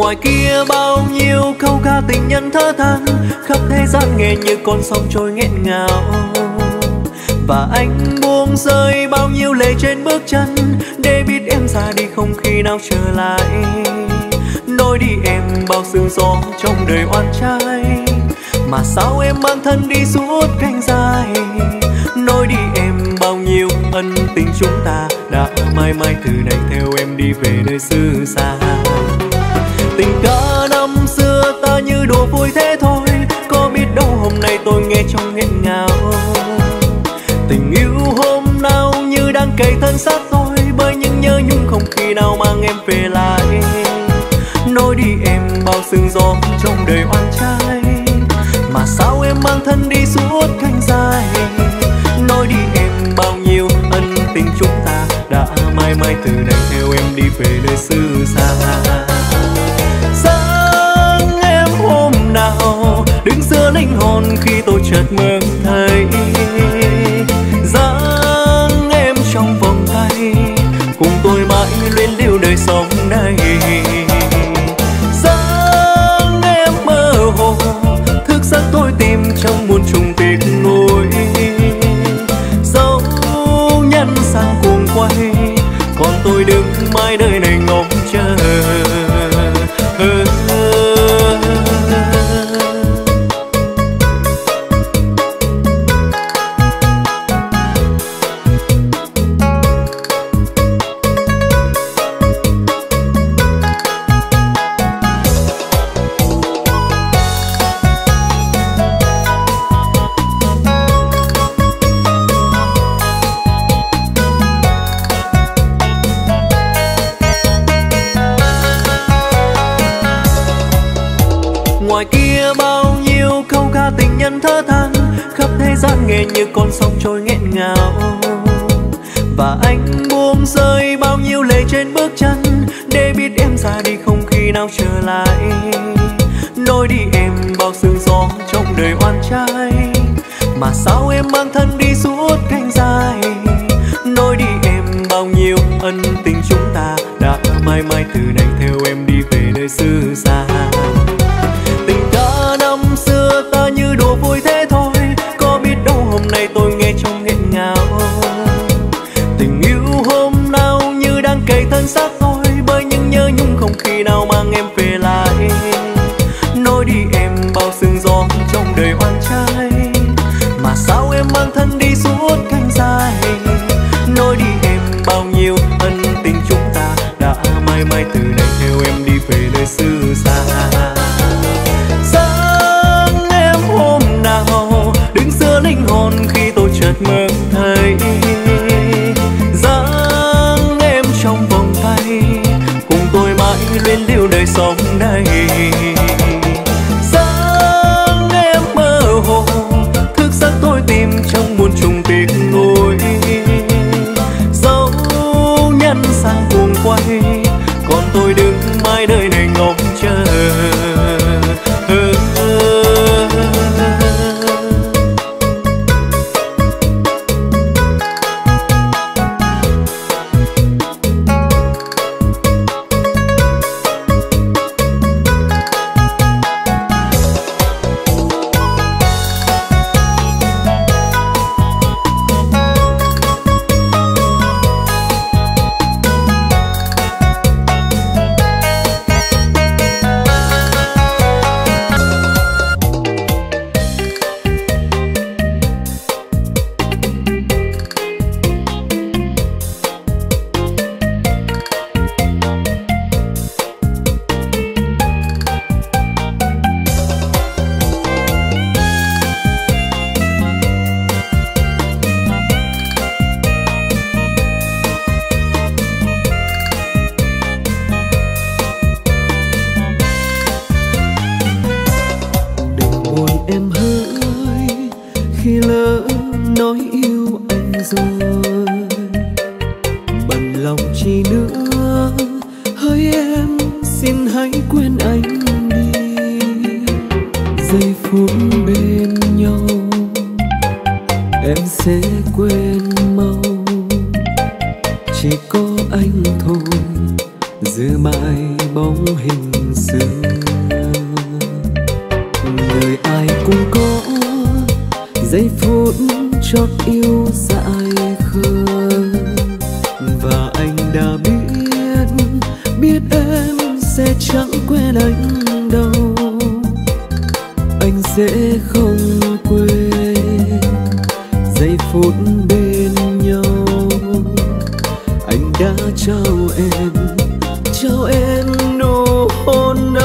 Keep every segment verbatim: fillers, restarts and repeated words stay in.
Ngoài kia bao nhiêu câu ca tình nhân thơ than, khắp thế gian nghe như con sóng trôi nghẹn ngào. Và anh buông rơi bao nhiêu lệ trên bước chân, để biết em ra đi không khi nào trở lại. Nói đi em bao sương gió trong đời oan trai, mà sao em mang thân đi suốt cánh dài. Nói đi em bao nhiêu ân tình chúng ta đã mãi mãi từ nay theo em đi về nơi xứ xa. Tình ca năm xưa ta như đùa vui thế thôi, có biết đâu hôm nay tôi nghe trong nghẹn ngào. Tình yêu hôm nào như đang cày thân xác tôi, bởi những nhớ nhung không khi nào mang em về lại. Nói đi em bao sương gió trong đời oan trai, mà sao em mang thân đi suốt cánh dài. Nói đi em bao nhiêu ân tình chúng ta đã mãi mãi từ nay theo em đi về nơi xứ xa. Sáng em hôm nào đứng giữa linh hồn khi tôi chợt mơ thấy, dáng em trong vòng tay cùng tôi mãi luyến lưu đời sống này. Dáng em mơ hồ thức giấc tôi tìm trong muôn trùng tiếc nuối, dấu nhân sang cuồng quay còn tôi đứng mãi đời này ngóng chờ. Ngoài kia bao nhiêu câu ca tình nhân thơ than, khắp thế gian nghe như con sóng trôi nghẹn ngào. Và anh buông rơi bao nhiêu lệ trên bước chân, để biết em ra đi không khi nào trở lại. Nói đi em bao sương gió trong đời oan trai, mà sao em mang thân đi suốt cánh dài. Nói đi em bao nhiêu ân tình chúng ta đã mãi mãi từ nay theo em đi về nơi xứ xa. Tình ca năm xưa ta như đùa vui thế thôi, có biết đâu hôm nay tôi nghe trong nghẹn ngào. Tình yêu hôm nào như đang cày thân xác tôi, bởi những nhớ nhung không khi nào mang em về lại. Nói đi em bao sương gió trong đời oan trai, mà sao em mang thân đi suốt cánh dài. Nói đi em bao nhiêu ân tình chúng ta đã mãi mãi từ nay theo em đi về nơi xứ xa. Sáng em hôm nào đứng giữa linh hồn khi tôi chợt mơ thấy, dáng em trong vòng tay cùng tôi mãi luyến lưu đời sống này. Dáng em mơ hồ thức giấc tôi tìm trong muôn trùng tiếc nuối, dấu nhân sang cuồng quay còn tôi đứng mãi đời này ngóng chờ. Chỉ có anh thôi giữ mãi bóng hình xưa. Đời ai cũng có giây phút chót yêu dại khờ, và anh đã biết biết em sẽ chẳng quên anh đâu. Anh sẽ không quên giây phút bên nhau. Anh đã trao em trao em nụ hôn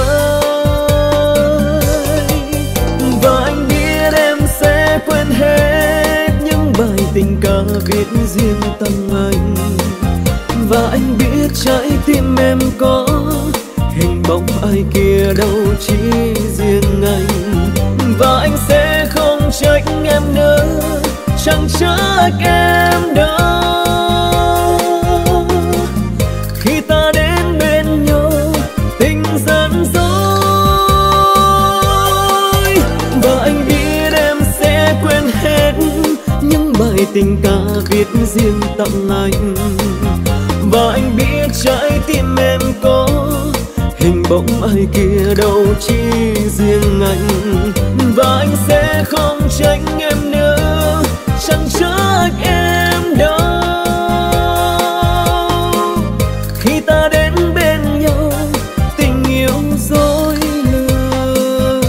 ấy, và anh biết em sẽ quên hết những bài tình ca viết riêng tặng anh. Và anh biết trái tim em có hình bóng ai kia đâu chỉ riêng anh. Và anh sẽ không trách em nữa, chẳng trách em đâu. Khi ta đến bên nhau tình dần dối, và anh biết em sẽ quên hết những bài tình ca viết riêng tặng anh. Và anh biết trái tim em có hình bóng ai kia đâu chỉ riêng anh. Và anh sẽ không trách em nữa, chẳng trách em đâu. Khi ta đến bên nhau tình yêu dối lừa.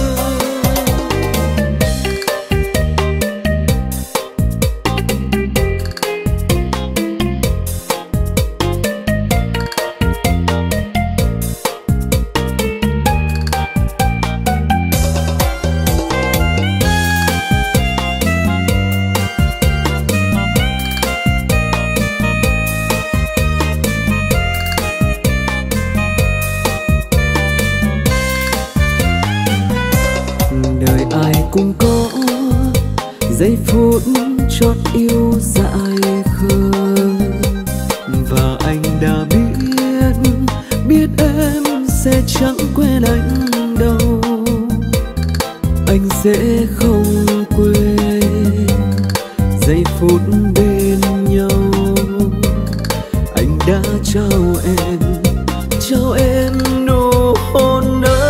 Cũng có giây phút chót yêu dại khờ, và anh đã biết biết em sẽ chẳng quên anh đâu. Anh sẽ không quên giây phút bên nhau. Anh đã trao em trao em nụ hôn ấy,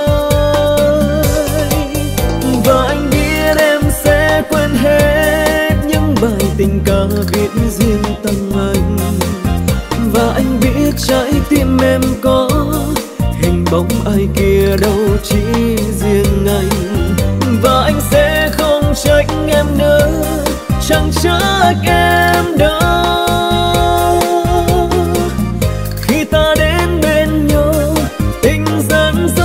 quên hết những bài tình ca viết riêng tặng anh. Và anh biết trái tim em có hình bóng ai kia đâu chỉ riêng anh. Và anh sẽ không trách em nữa, chẳng trách em đâu. Khi ta đến bên nhau tình dần dối,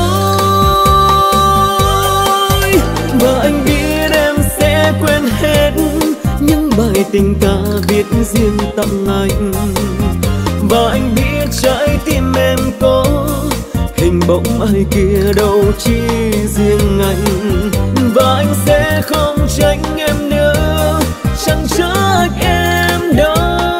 và anh biết quên hết những bài tình ca viết riêng tặng anh. Và anh biết trái tim em có hình bóng ai kia đâu chỉ riêng anh. Và anh sẽ không trách em nữa, chẳng trách em đâu.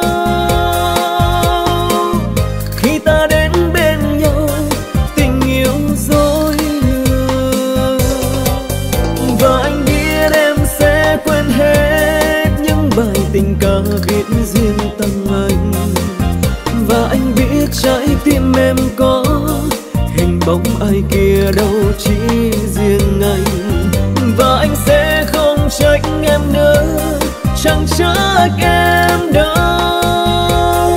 Khi ta đến bên nhau tình yêu dối lừa, và anh biết em sẽ quên hết những bài tình ca viết riêng tặng anh. Và anh biết trái tim em có hình bóng ai kia đâu chỉ riêng anh. Và anh sẽ không trách em nữa, chẳng trách em đâu.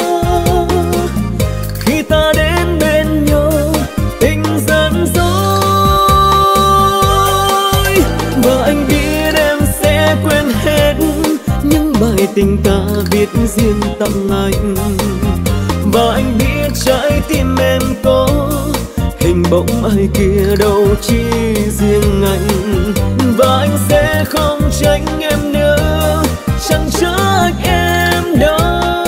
Khi ta đến bên nhau tình dần dối, và anh biết em sẽ quên hết những bài tình ca viết riêng tặng anh. Và anh biết trái tim em có hình bóng ai kia đâu chỉ riêng anh. Và anh sẽ không trách em nữa, chẳng trách em đâu.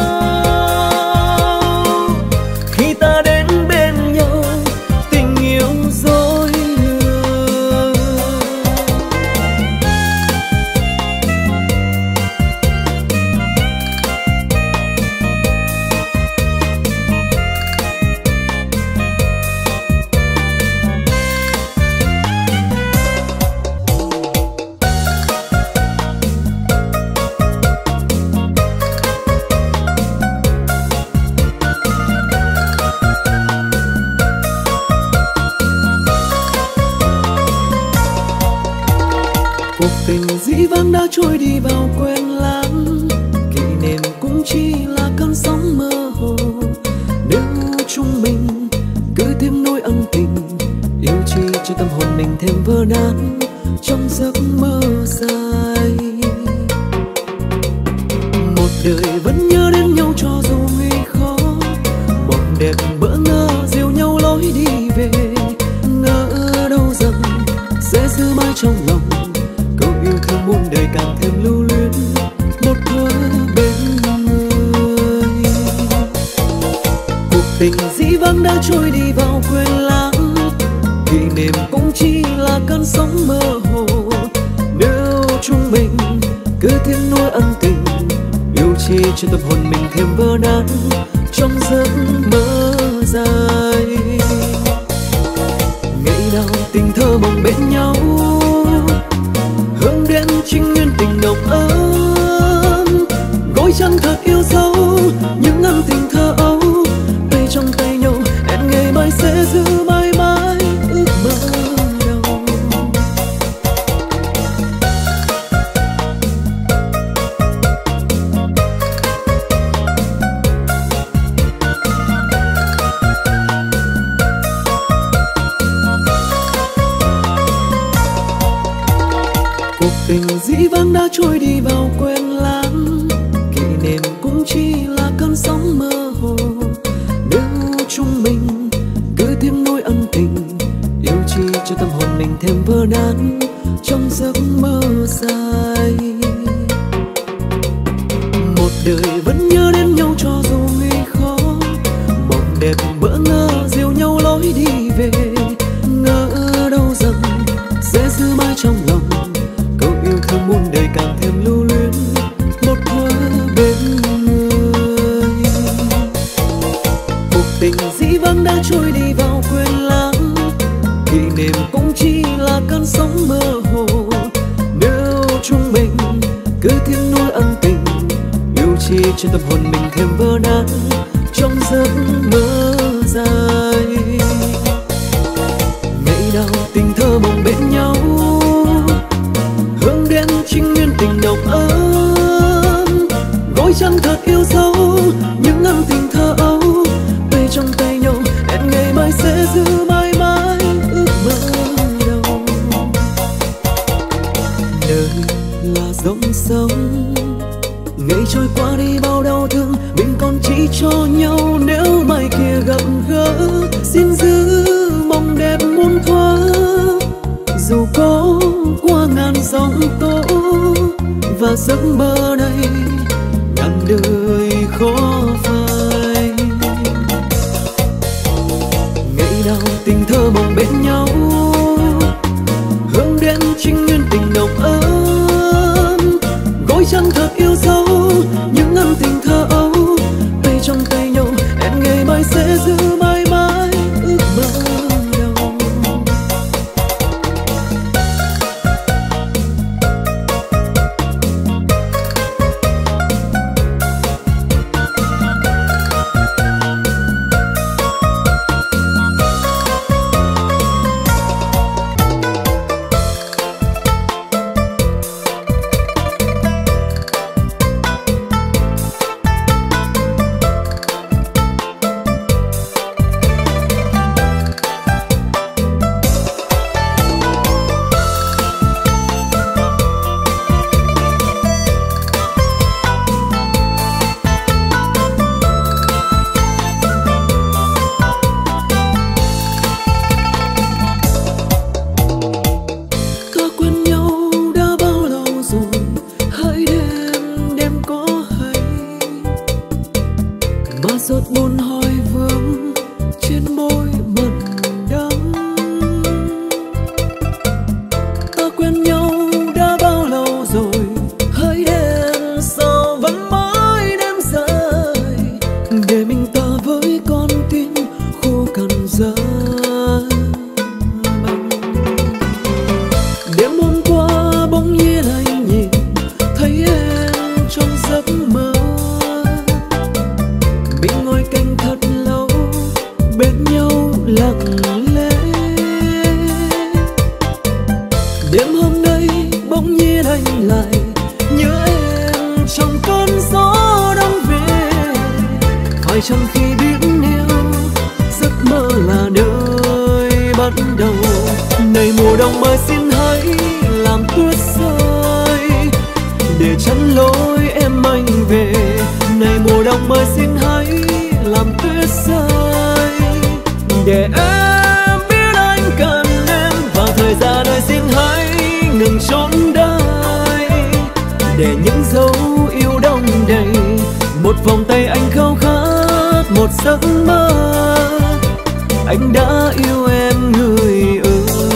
Khi ta đến bên nhau tình yêu dối lừa. Cuộc tình dĩ vãng đã trôi đi vào quên lãng, kỷ niệm cũng chỉ là cơn sóng mơ hồ. Nếu chúng mình cứ thêm nỗi ân tình, yêu chi cho tâm hồn mình thêm vỡ nát trong giấc mơ dài. Một đời vẫn nhớ đến nhau cho dù nguy khó, mộng đẹp bỡ ngỡ dìu nhau lối đi về. Ngỡ đâu rằng sẽ giữ mãi trong lòng câu yêu thương muôn đời càng thêm lưu luyến một thuở bên người. Cuộc tình dĩ vãng đã trôi đi vào quên lãng, kỷ niệm cũng chỉ là cơn sóng mơ hồ. Nếu chúng mình cứ thêm nuối ân tình, yêu chi cho tâm hồn mình thêm vỡ nát trong giấc mơ dài. Ngày nào tình thơ mộng bên nhau, hướng đến chính nguyên tình nồng ấm. Gối chăn thật yêu dấu những ân tình thơ ấu, tay trong tay nhau hẹn ngày mai sẽ giữ mãi mãi ước mơ đầu. Cuộc tình dĩ vãng đã trôi đi vào quên lãng, kỷ niệm cũng chỉ là cơn sóng mơ hồ. Nếu chúng mình cứ thêm nỗi ân tình, yêu chi cho tâm hồn mình thêm vỡ nát trong giấc mơ dài. Một đời vẫn nhớ đến nhau cho dù nguy khó, mộng đẹp bỡ ngỡ dìu nhau lối đi về. Ngỡ đâu rằng sẽ giữ mãi trong lòng câu yêu thương muôn đời càng thêm lưu luyến một thuở bên người. Cuộc tình dĩ vãng đã trôi đi vào quên lãng, kỷ niệm cũng chỉ là cơn sóng mơ hồ. Nếu chúng mình cứ thêm nuối ân tình, yêu chi cho tâm hồn mình thêm vỡ nát trong giấc mơ dài. Ngày nào tình thơ mộng bên nhau, hướng đến chính nguyên tình nồng ấm. Gối chăn thật yêu dấu những ân tình thơ ấu, tay trong tay nhau hẹn ngày mai sẽ giữ mãi mãi ước mơ đầu. Đời là dòng sông, ngày trôi qua đi bao đau thương, mình còn chỉ cho nhau nếu mai kia gặp gỡ. Xin giữ mong đẹp muôn thuở, dù có qua ngàn giông tố và giấc mơ này ngàn đời khó phai. Ngày nào tình thơ mộng bên nhau, hướng đến chính nguyên tình nồng ấm. Gối chăn thật yêu dấu những ân tình thơ ấu, tay trong tay nhau hẹn ngày mai sẽ giữ mãi mãi ước mơ đầu. bắt đầu. Này mùa đông ơi xin hãy làm tuyết rơi để chắn lối em anh về. Này mùa đông ơi xin hãy làm tuyết rơi để em biết anh cần em. Và thời gian ơi xin hãy ngừng trốn đây để những dấu yêu đông đầy. Một vòng tay anh khao khát một giấc mơ, anh đã yêu em người ơi.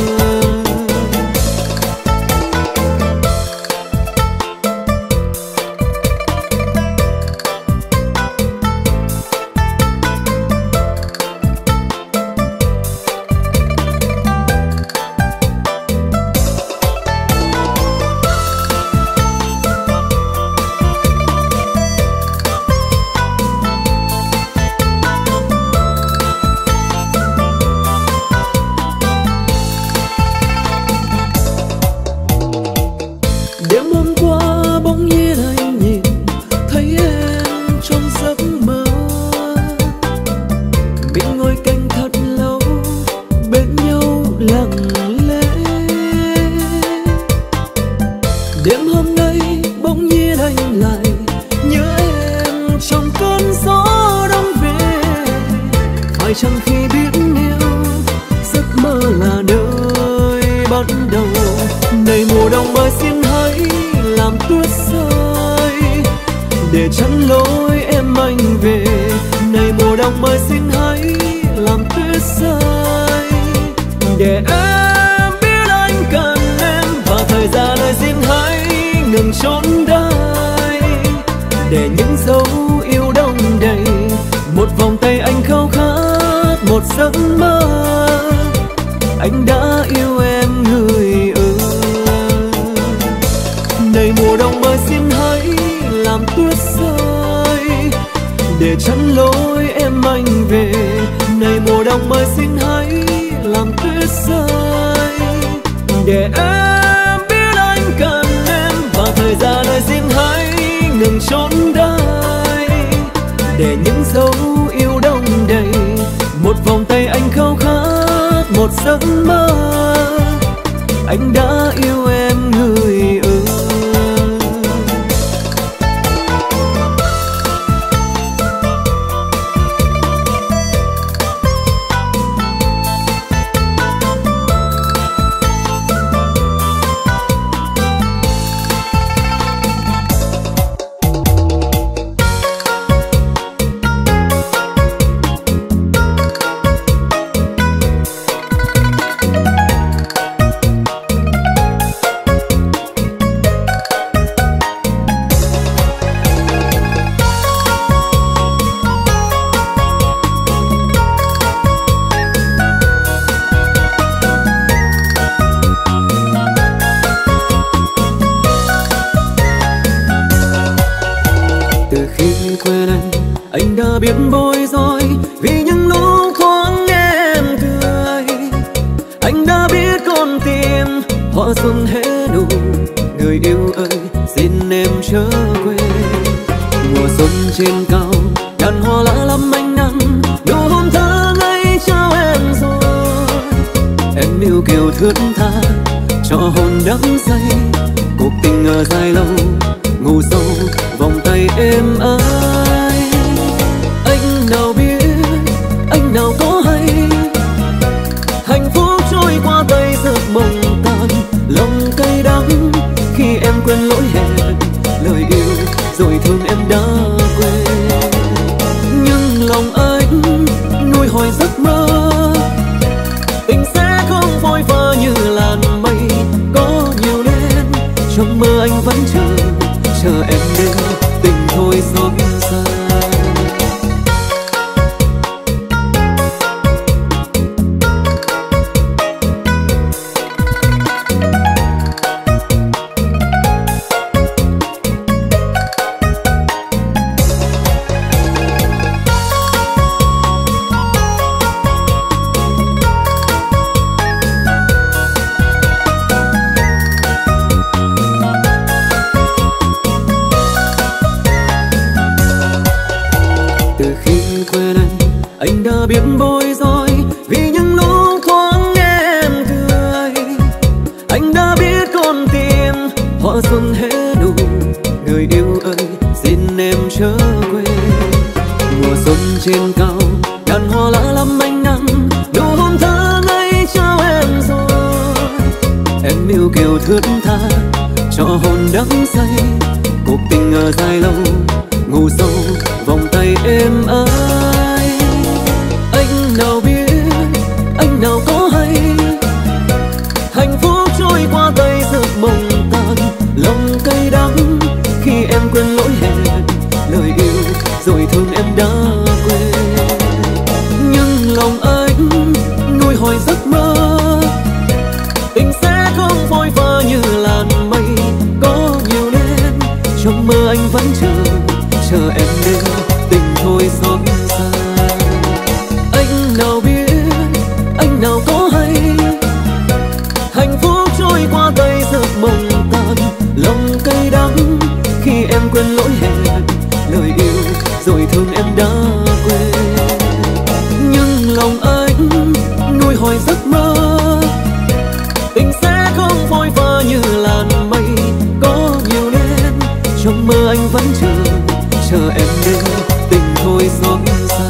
Chẳng khi biết yêu giấc mơ là nơi bắt đầu. Này mùa đông ơi xin hãy làm tuyết rơi để chắn lối em anh về. Này mùa đông ơi xin hãy làm tuyết rơi để em biết anh cần em. Và thời gian ơi xin hãy ngừng trốn đây để những dấu yêu đông đầy. Một vòng tay anh khao khát một giấc mơ, anh đã yêu em người ơi. Này mùa đông ơi xin hãy làm tuyết rơi để chắn lối em anh về. Này mùa đông ơi xin hãy làm tuyết rơi để em biết anh cần em. Và thời gian ơi xin hãy ngừng trốn đây để những dấu yêu đông đầy. Một vòng tay anh khao khát một giấc mơ, anh đã yêu em người ơi. Anh đã biết bối rối vì những lúc thoáng nghe em cười. Anh đã biết con tim hoa xuân hé nụ. Người yêu ơi xin em trở về. Mùa xuân trên cao đàn hoa lá lắm ánh nắng. Nụ hôn thơ ngây trao em rồi. Em yêu kiều thướt tha cho hồn đắm say. Cuộc tình ở dài lâu ngủ sâu vòng tay êm ái. Anh nào biết, anh nào có hay, hạnh phúc trôi qua tay giấc mộng tan. Lòng cay đắng khi em quên lỗi hẹn, lời yêu rồi thương em đã quên. Nhưng lòng anh nuôi hỏi giấc mơ, tình sẽ không phôi pha như làn mây. Có nhiều đêm trong mơ anh vẫn chờ, chờ em đến tình thôi xót xa. thướt tha cho hồn đắm say. Cuộc tình ở dài lâu ngủ sâu vòng tay êm ái. Anh nào biết, anh nào có hay, hạnh phúc trôi qua tay giấc mộng tan. Lòng cay đắng khi em quên lỗi hẹn, lời yêu rồi thương em đã quên. Nhưng lòng anh nuôi hỏi giấc mơ, tình sẽ không phôi pha như làn mây. Có nhiều nên trong mơ anh vẫn chờ, chờ em đến tình thôi xót xa. Anh nào biết, anh nào có hay, hạnh phúc trôi qua tay giấc mộng tan. Lòng cay đắng khi em quên lỗi hẹn, lời yêu rồi thương em đã quên. Nhưng lòng anh nuôi hỏi giấc mơ, tình sẽ không phôi pha như làn mây. Có nhiều nên trong mơ anh vẫn chờ, chờ em đến tình thôi xót xa.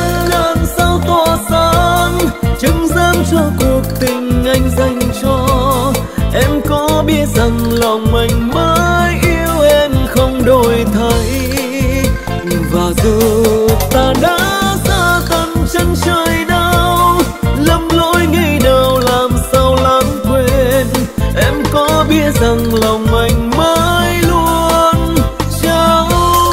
cho cuộc tình anh dành cho rằng lòng anh mới yêu em không đổi thay. Và giờ ta đã xa tận chân trời đau, lầm lỗi ngày nào làm sao lãng quên. Em có biết rằng lòng anh mới luôn trao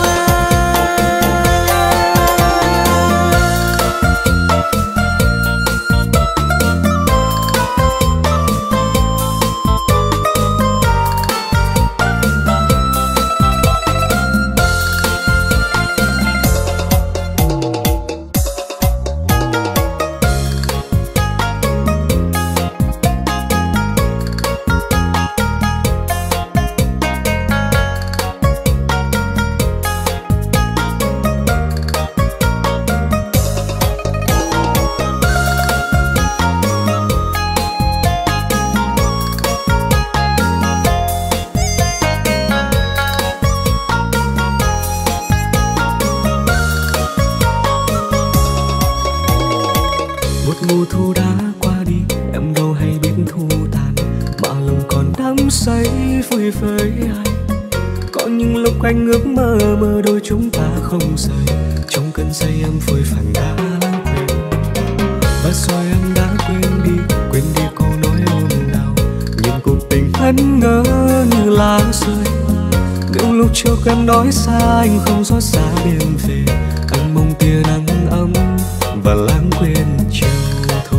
mùa thu đã qua đi, em đâu hay biết thu tàn, mà lòng còn đắm say vui với anh. Có những lúc anh ước mơ mơ đôi chúng ta không rời, trong cơn say em phôi phàng đã lãng quên. Và rồi em đã quên đi, quên đi câu nói ôm đau, nhìn cuộc tình ân ngỡ như lá rơi. Những lúc trước em nói xa anh không xót xa đêm về, anh mong tia nắng ấm và lãng quên chiều thu.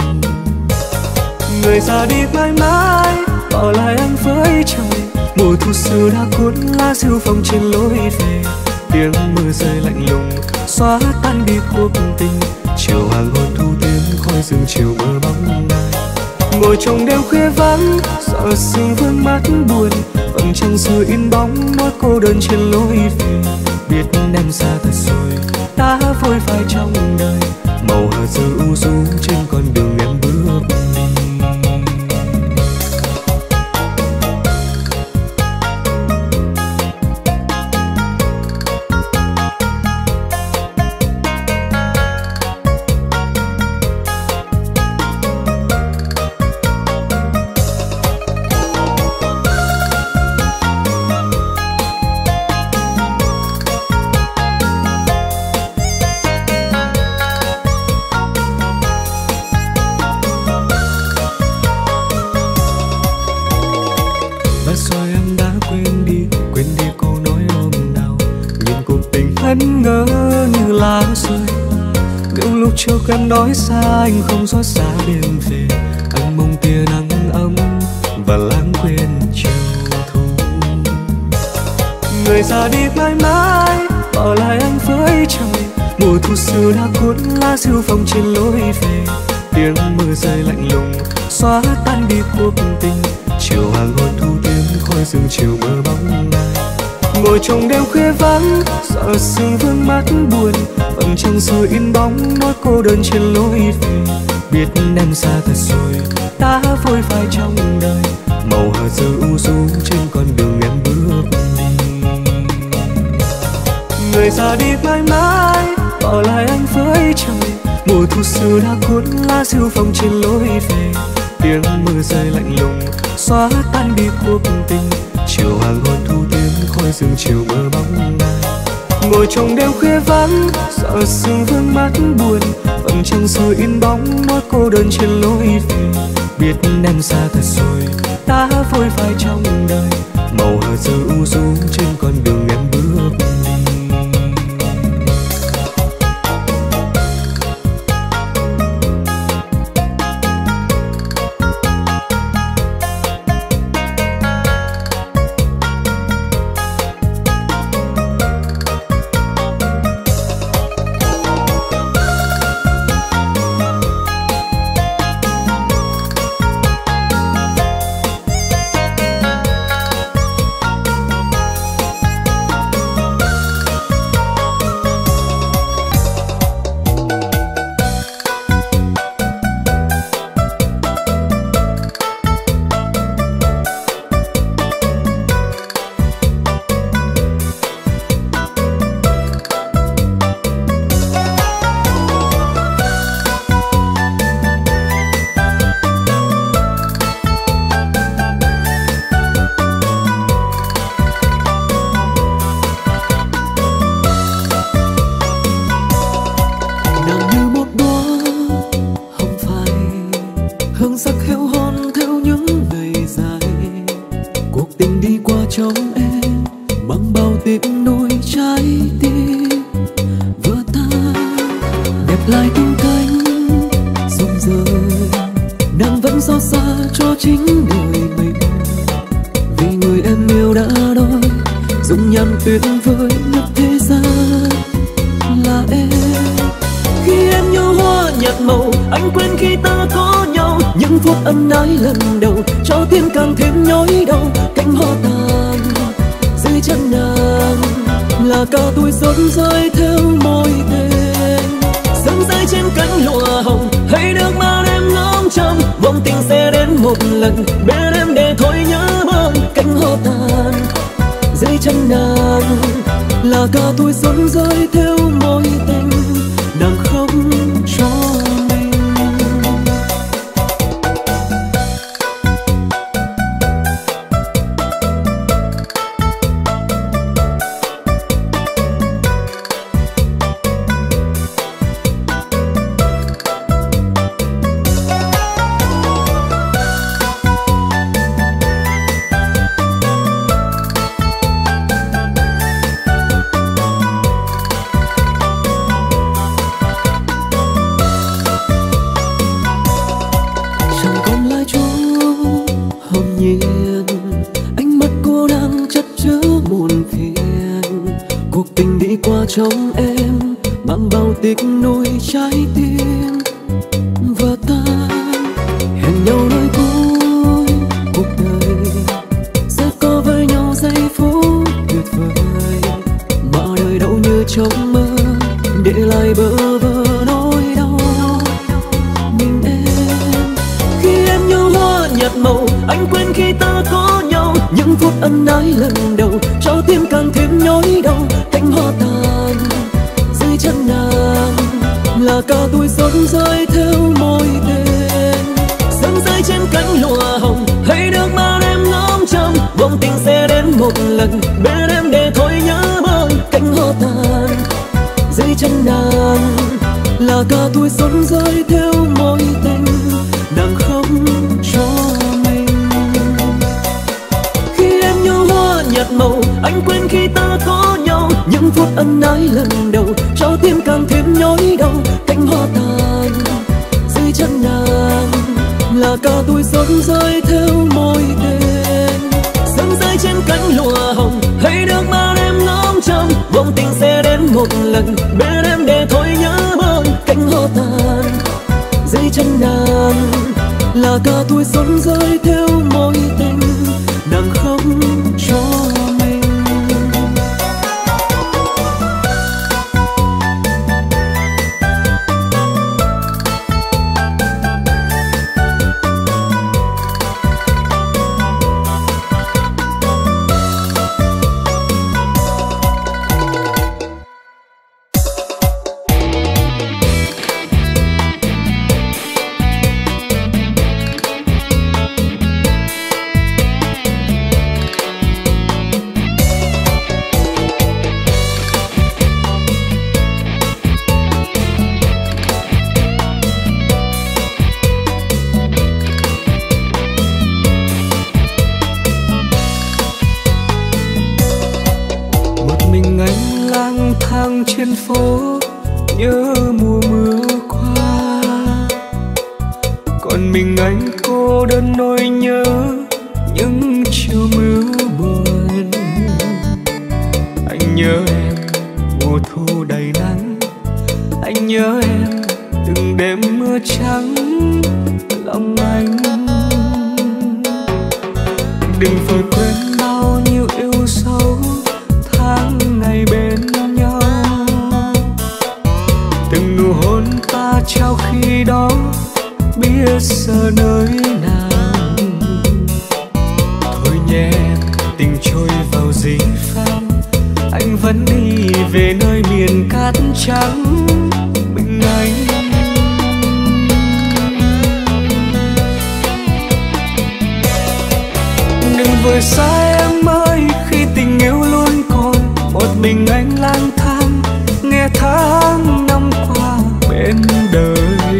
Người ra đi mãi mãi bỏ lại anh với trời, mùa thu xưa đã cuốn lá diêu phong trên lối về. Tiếng mưa rơi lạnh lùng xóa tan đi cuộc tình, chiều hoàng hôn thu tiếng khói rừng chiều mơ bóng ai. Ngồi trong đêm khuya vắng sợ sương vương mắt buồn, vầng trăng xưa in bóng nỗi cô đơn trên lối về. Biết em xa thật rồi đã vội vãi trong đời, màu hờ giờ u du trên con đường em bước đi. Ân ngỡ như lá rơi, những lúc trước em nói xa anh không xót xa đêm về, anh mong tia nắng ấm và lãng quên chiều thu. Người ra đi mãi mãi bỏ lại anh với trời, mùa thu xưa đã cuốn lá diêu phong trên lối về. Tiếng mưa rơi lạnh lùng xóa tan đi cuộc tình, chiều hoàng hôn thu tiếng khói rừng chiều mơ bóng ai. Ngồi trong đêm khuya vắng sợ sương vương mắt buồn, vầng trăng xưa in bóng nỗi cô đơn trên lối về. Biết em xa thật rồi đã vội vãi trong đời, màu hờ giờ u du trên con đường em bước đi. Người ra đi mãi mãi bỏ lại anh với trời, mùa thu xưa đã cuốn lá diêu phong trên lối về. Tiếng mưa rơi lạnh lùng xóa tan đi cuộc tình, chiều hoàng hôn thu tiếng khói rừng chiều mơ bóng ai. Ngồi trong đêm khuya vắng sợ sương vương mắt buồn, vầng trăng xưa in bóng nỗi cô đơn trên lối về. Biết em xa thật rồi đã vội vãi trong đời, màu hờ giờ u du trên con đường em bước đi. chính đời mình. Vì người em yêu đã nói dung nhan tuyệt vời nhất thế gian là em. Khi em như hoa nhạt màu, anh quên khi ta có nhau. Những phút ân ái lần đầu cho tim càng thêm nhói đau. Cánh hoa tàn dưới chân nàng là ca tuổi rớt rơi theo môi tên. Sương rơi trên cánh lụa hồng hay nước mắt em ngóng trông. Vòng tình sẽ đến một lần bên em để thôi nhớ mong. Cánh hoa tàn dưới chân nàng là ca tuổi rớt rơi theo môi tên. Nàng không cho mình. Trong em mang bao tiếc nuối trái tim và ta hẹn nhau nơi cuối cuộc đời sẽ có với nhau giây phút tuyệt vời mà đời đâu như trong mơ để lại bơ vơ nỗi đau. Mình em khi em như hoa nhạt màu, anh quên khi ta có nhau. Những phút ân ái lần đầu cho tim càng thêm nhói đau. Cánh hoa tàn dưới chân nàng là ca tuổi rớt rơi theo môi tên. Sương rơi trên cánh lụa hồng hay nước mắt em ngóng trông. Vòng tình sẽ đến một lần bên em để thôi nhớ mong. Cánh hoa tàn dưới chân nàng là ca tuổi rớt rơi theo môi tên. Nàng không cho mình. Khi em như hoa nhạt màu, anh quên khi ta có nhau. Những phút ân ái lần đầu cho tim càng thêm nhói đau. Cánh hoa tàn dưới chân nàng là ca tuổi rớt rơi theo môi tên. Sương rơi trên cánh lụa hồng hay nước mắt em ngóng trông. Vòng tình sẽ đến một lần bên em để thôi nhớ mong. Cánh hoa tàn dưới chân nàng là ca tuổi rớt rơi theo môi tên. Nàng không cho mình. Trên phố nhớ mùa mưa qua, còn mình anh cô đơn nỗi nhớ những chiều mưa buồn. Anh nhớ em mùa thu đầy nắng, anh nhớ em từng đêm mưa trắng lòng anh. Đừng vội quên bao nhiêu yêu sâu tháng ngày bên nhau. Từng nụ hôn ta trao khi đó biết giờ nơi nào. Thôi nhé tình trôi vào dĩ phang, anh vẫn đi về nơi miền cát trắng mình anh. Đừng vội xa em ơi, khi tình yêu luôn còn một mình anh lang thang nghe tháng năm qua bên đời.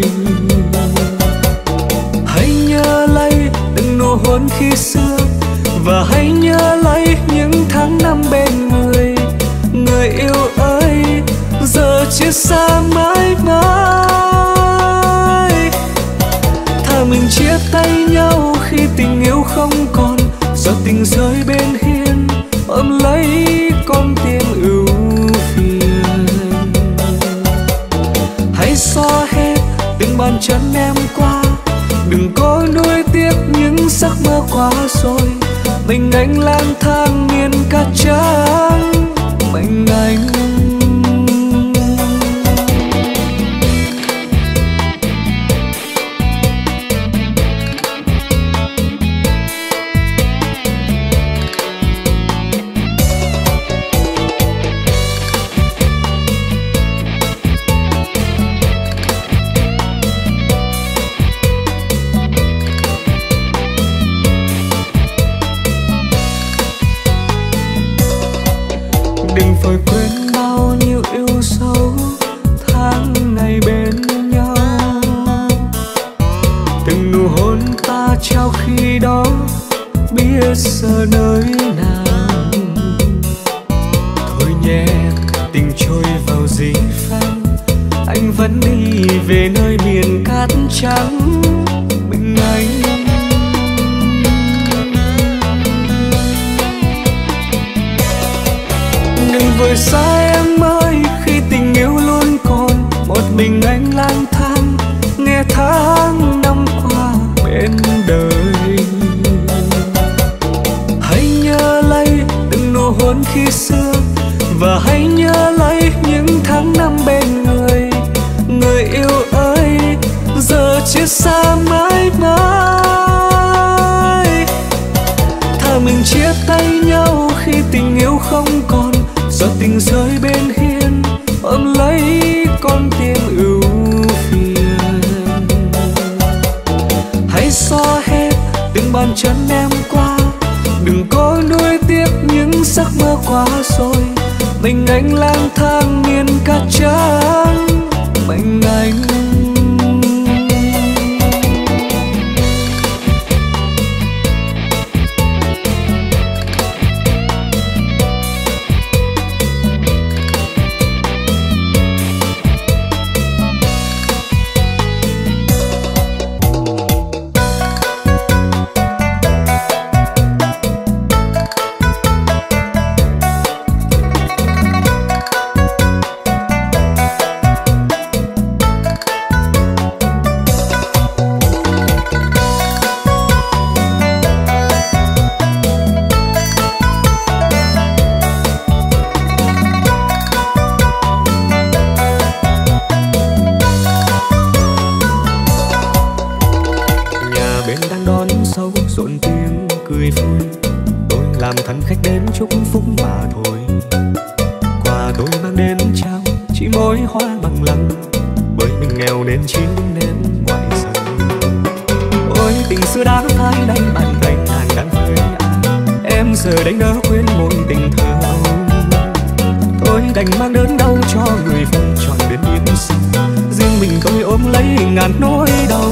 Hãy nhớ lấy từng nụ hôn khi xưa và hãy nhớ lấy những tháng năm bên người. Người yêu ơi giờ chia xa mãi mãi, thà mình chia tay nhau khi tình tình rơi bên hiên, ôm lấy con tim ưu phiền. Hãy xóa hết từng bàn chân em qua, đừng có nuối tiếc những giấc mơ qua rồi. Mình anh lang thang miền cát trắng, mình anh. Đừng vội quên bao nhiêu yêu dấu tháng ngày bên nhau, từng nụ hôn ta trao khi đó biết giờ nơi nào. Thôi nhé, tình trôi vào dĩ vãng, anh vẫn đi về nơi miền cát trắng mình anh. Đừng vội xa em ơi, khi tình yêu luôn còn một mình anh lang thang nghe tháng năm qua bên đời. Hãy nhớ lấy từng nụ hôn khi xưa, và hãy nhớ lấy những tháng năm bên người. Người yêu ơi, giờ chia xa mãi mãi. Thà mình chia tay nhau khi tình yêu không còn, giọt tình rơi bên hiên, ôm lấy con tim ưu phiền. Hãy xóa hết từng bàn chân em qua, đừng có nuối tiếc những giấc mơ qua rồi. Mình anh lang thang miền cát trắng, mình anh. Thân khách đến chúc phúc mà thôi. Quà tôi mang đến trao chỉ mỗi hoa bằng lăng, bởi mình nghèo nên chỉ nên ngoài sân. Ôi tình xưa đã phai đây bàn tay nàng đang với ai, em giờ đây nỡ quên mối tình thơ âu. Tôi đành mang đớn đau cho người vợ chọn đến biến sinh, riêng mình tôi ôm lấy ngàn nỗi đau.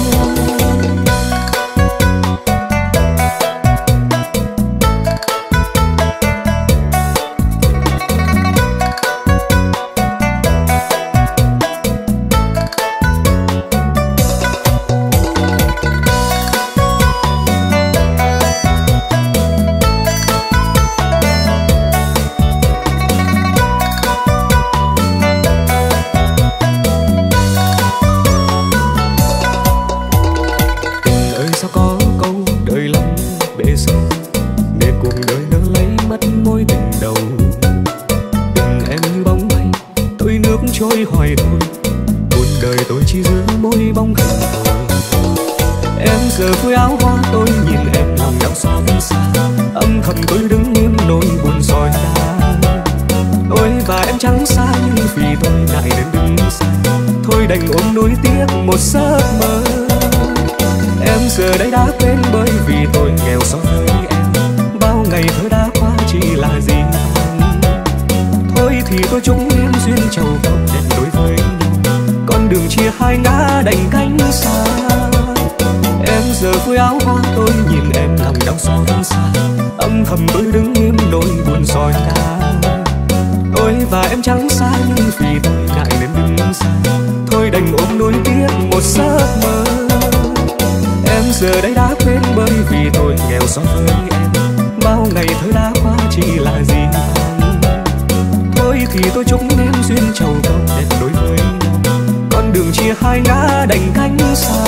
Trôi hoài thôi, buồn đời tôi chỉ giữ môi bóng hình thôi. Em giờ phơi áo hoa, tôi nhìn em lòng đau xót xa, âm thầm tôi đứng nghiêm nỗi buồn soi đá. Tôi và em chẳng xa nhưng vì tôi ngại nên đứng xa, thôi đành ôm nuối tiếc một giấc mơ. Em giờ đây đã quên bởi vì tôi nghèo so với em, bao ngày thơ đã qua chỉ là gì. Thôi thì tôi chúng em duyên trầu không đẹp đối với nhau, con đường chia hai ngã đành cánh xa. Em giờ phơi áo hoa, tôi nhìn em lòng đau xót xa, âm thầm tôi đứng nghiêm nỗi buồn soi đá. Tôi và em chẳng xa nhưng vì tôi ngại nên đứng xa, thôi đành ôm nuối tiếc một giấc mơ. Em giờ đây đã quên bởi vì tôi nghèo so với em, bao ngày thơ đã qua chỉ là gì không. Thôi thì tôi chúc em duyên trầu cầu đẹp đối với nhau, con đường chia hai ngã đành cánh xa.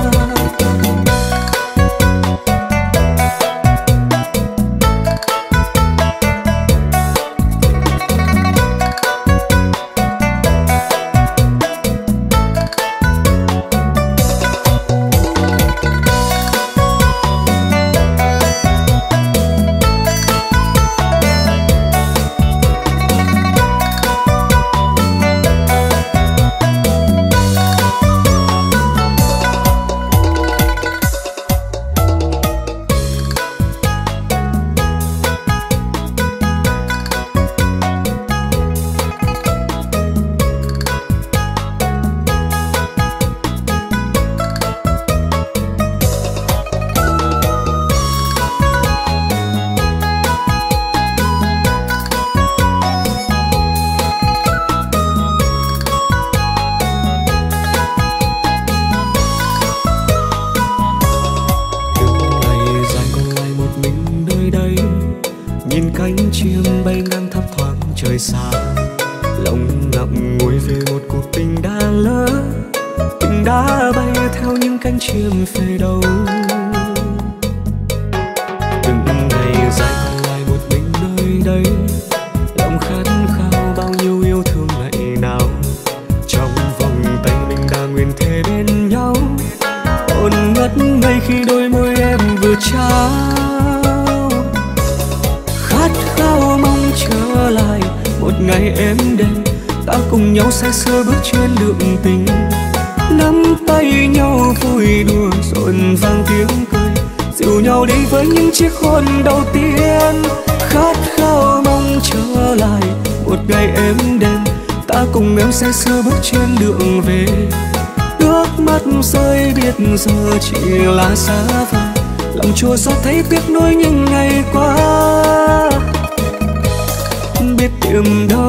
Say sưa bước trên đường tình, nắm tay nhau vui đùa rộn vang tiếng cười, dìu nhau đi với những chiếc hôn đầu tiên. Khát khao mong trở lại một ngày êm đềm, ta cùng em say sưa bước trên đường về. Nước mắt rơi biết giờ chỉ là xa vời, lòng chua xót thấy tiếc nuối những ngày qua, biết tìm đâu.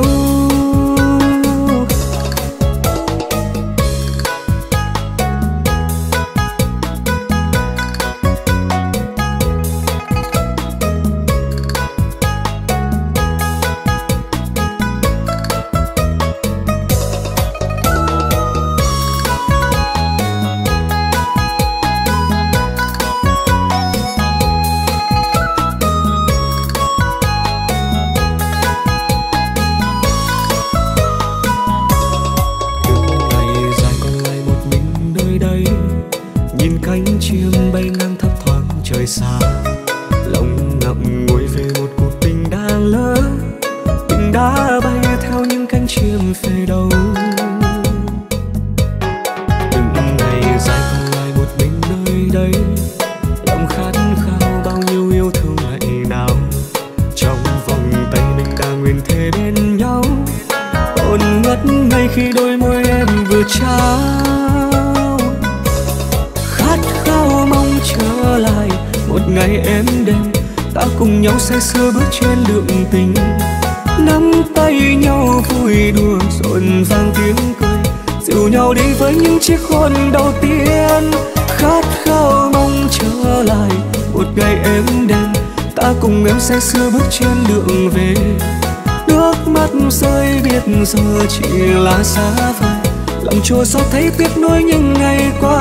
Say sưa bước trên đường tình, nắm tay nhau vui đùa rộn vang tiếng cười, dìu nhau đi với những chiếc hôn đầu tiên. Khát khao mong trở lại một ngày êm đềm, ta cùng em say sưa bước trên đường về. Nước mắt rơi biết giờ chỉ là xa vời, lòng chua xót thấy tiếc nuối những ngày qua,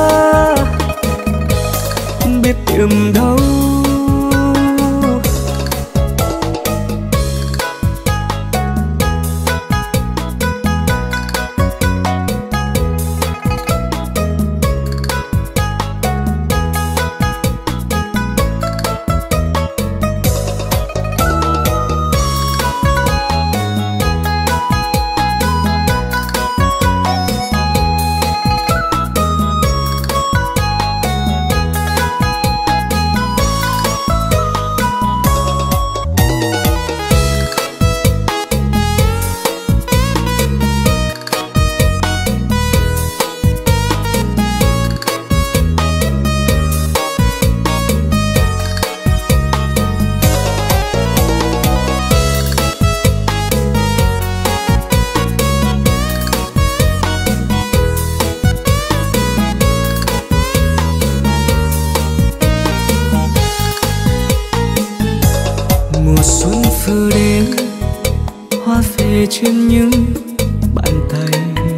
biết tìm đâu. kề trên những bàn tay,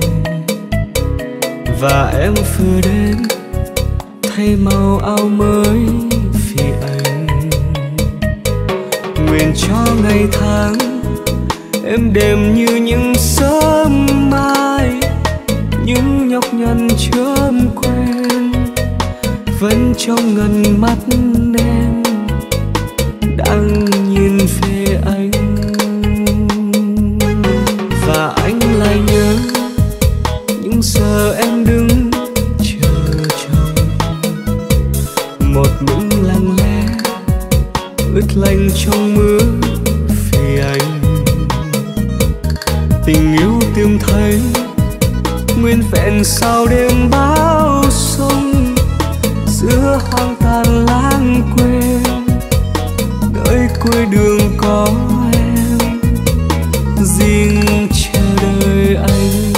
và em vừa đến thay màu áo mới vì anh. Nguyện cho ngày tháng êm đềm như những sớm mai, những nhọc nhằn chớm quên vẫn trong ngần mắt em đang nhìn về anh. Và anh lại nhớ những giờ em đứng chờ chồng, một mình lặng lẽ ướt lạnh trong mưa vì anh. Tình yêu tìm thấy nguyên vẹn sau đêm bão sông, giữa hoang tàn lãng quên nơi cuối đường có em riêng chờ đợi anh.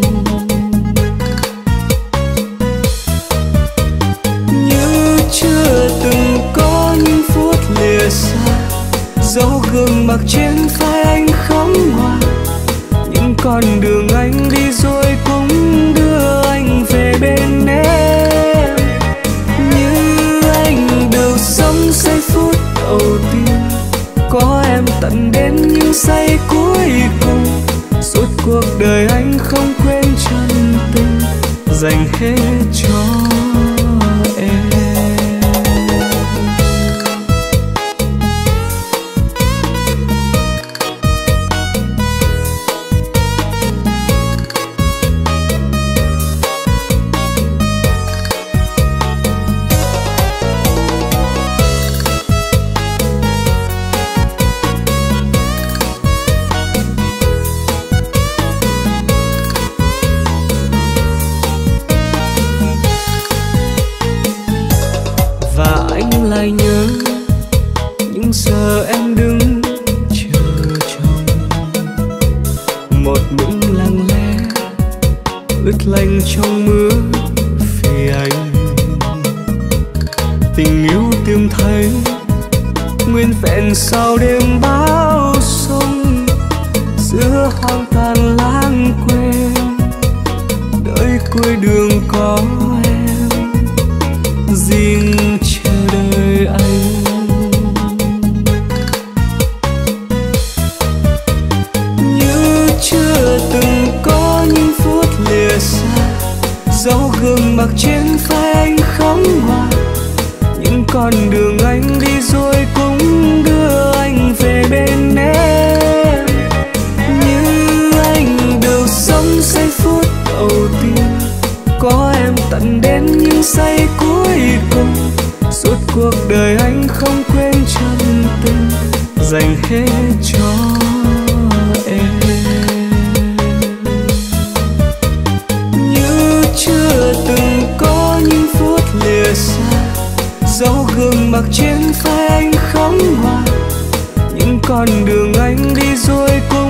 Như chưa từng có những phút lìa xa, dấu gương mặt trên vai anh khóc ngoan. Những con đường anh đi rồi cũng đưa anh về bên em. Như anh được sống giây phút đầu tiên, có em tận đến những giây cuối cùng. Suốt cuộc đời anh không quên chân tình dành hết cho em. Lại nhớ những giờ em đứng chờ chồng, một mình lặng lẽ ướt lạnh trong mưa vì anh. Tình yêu tìm thấy nguyên vẹn sau đêm bão sông, giữa hoang tàn lãng quên nơi cuối đường có em riêng chờ đợi anh. Như chưa từng có những phút lìa xa, dấu gương mặt trên vai anh khóc ngoan. Những con đường anh đi rồi cũng đưa anh về bên em. Như anh được sống giây phút đầu tiên, có em tận đến những giây cuối cùng. Suốt cuộc đời anh không quên chân tình dành hết cho em. Như chưa từng có những phút lìa xa, dấu gương mặt trên vai anh khóc ngoan. Những con đường anh đi rồi cũng